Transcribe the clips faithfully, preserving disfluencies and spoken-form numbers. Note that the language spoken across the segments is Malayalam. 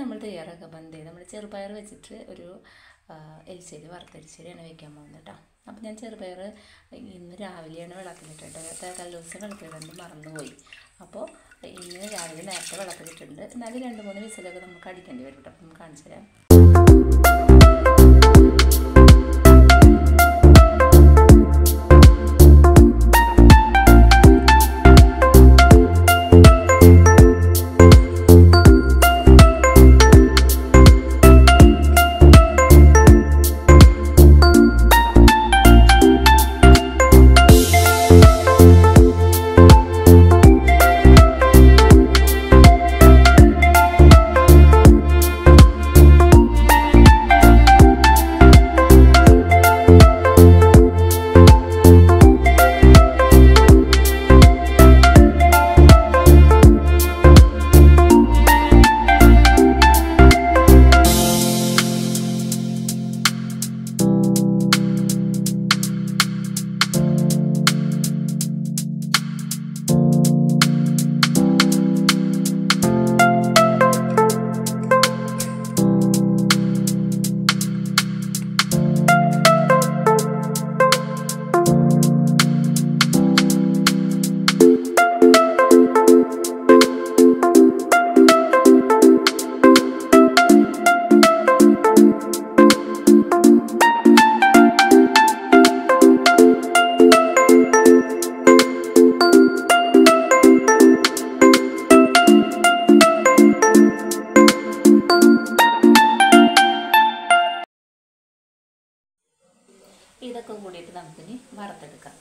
നമ്മൾ തയ്യാറാക്കാൻ ദേ നമ്മൾ ചെറുപയർ വെച്ചിട്ട് ഒരു എലിശ്ശേരി വറുത്തരിശ്ശേരിയാണ് വയ്ക്കാൻ പോകുന്നത് കേട്ടോ. അപ്പോൾ ഞാൻ ചെറുപയർ ഇന്ന് രാവിലെയാണ് വെള്ളത്തിലിട്ടിട്ട് കല്ലുദിവസം വെള്ളത്തിലിടേണ്ടി മറന്നുപോയി. അപ്പോൾ ഇന്ന് രാവിലെ നേരത്തെ വെള്ളത്തിലിട്ടിട്ടുണ്ട്. എന്നാലും രണ്ട് മൂന്ന് വിസിലൊക്കെ നമുക്ക് അടിക്കേണ്ടി വരും കേട്ടോ. അപ്പം നമുക്ക് കാണിച്ചു തരാം. ഇതൊക്കെ കൂടിയിട്ട് നമുക്കിനി വറുത്തെടുക്കാം.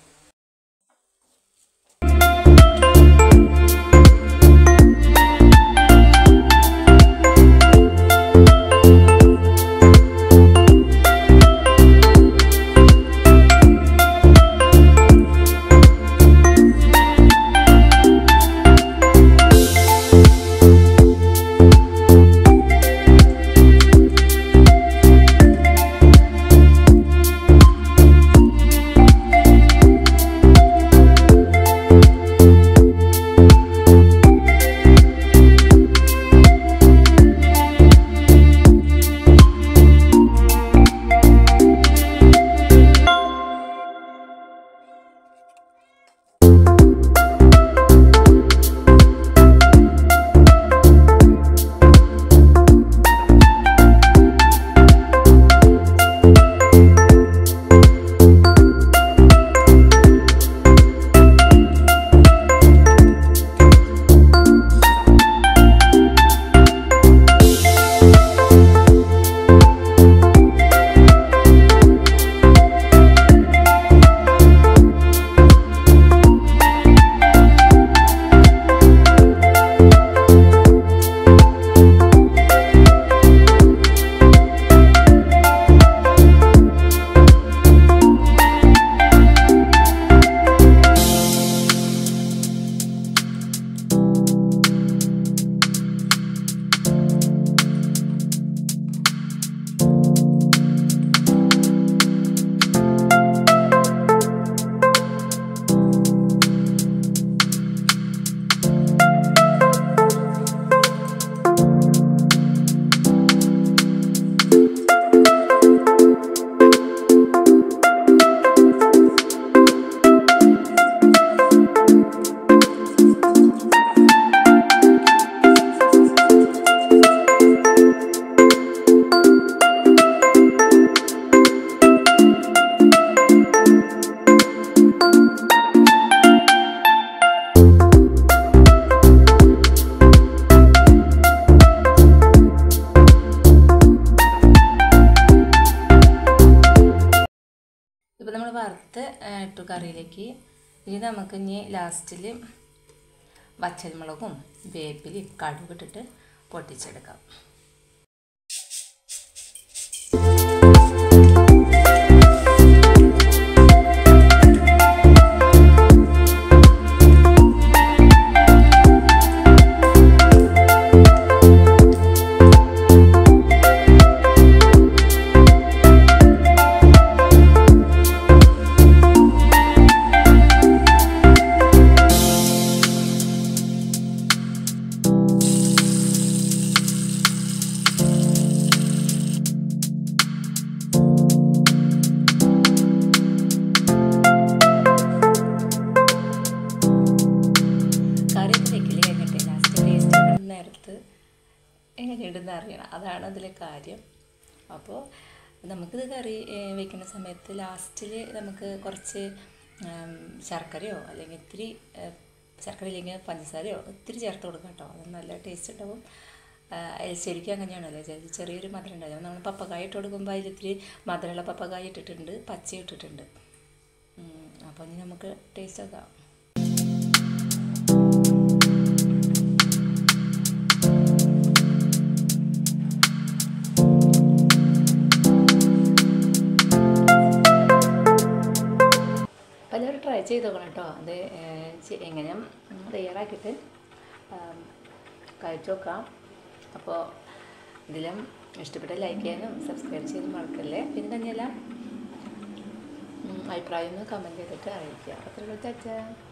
ഇപ്പോൾ നമ്മൾ വറുത്ത് ഇട്ടു കറിയിലേക്ക്. ഇനി നമുക്ക് ഇനി ലാസ്റ്റിൽ വറ്റൽമുളകും വേപ്പിലും കടുക് ഇട്ടിട്ട് പൊട്ടിച്ചെടുക്കാം. തന്നെ അറിയണം, അതാണ് അതിലെ കാര്യം. അപ്പോൾ നമുക്കിത് കറി വയ്ക്കുന്ന സമയത്ത് ലാസ്റ്റിൽ നമുക്ക് കുറച്ച് ശർക്കരയോ അല്ലെങ്കിൽ ഇത്തിരി ശർക്കര ഇല്ലെങ്കിൽ പഞ്ചസാരയോ ഇത്തിരി ചേർത്ത് കൊടുക്കാം കേട്ടോ. അത് നല്ല ടേസ്റ്റ് ഉണ്ടാവും. എലിശ്ശേരിക്ക് അങ്ങനെയാണല്ലോ, ചെറിയൊരു മധുരം ഉണ്ടാവും. നമ്മൾ പപ്പക്കായ ഇട്ട് കൊടുക്കുമ്പോൾ അതിലിത്തിരി മധുരമുള്ള പപ്പക്കായ ഇട്ടിട്ടുണ്ട്, പച്ച ഇട്ടിട്ടുണ്ട്. അപ്പോൾ ഇനി നമുക്ക് ടേസ്റ്റ് നോക്കാം. എല്ലാവരും ട്രൈ ചെയ്ത് നോക്കണം കേട്ടോ. അത് എങ്ങനെ തയ്യാറാക്കിയിട്ട് കഴിച്ചു നോക്കാം. അപ്പോൾ ഇതിലും ഇഷ്ടപ്പെട്ട ലൈക്ക് ചെയ്യാനും സബ്സ്ക്രൈബ് ചെയ്യാനും മറക്കല്ലേ. പിന്നെ തന്നെയല്ല അഭിപ്രായം ഒന്ന് കമൻറ്റ് ചെയ്തിട്ട് അറിയിക്കുക. അത്ര ചാച്ചാ.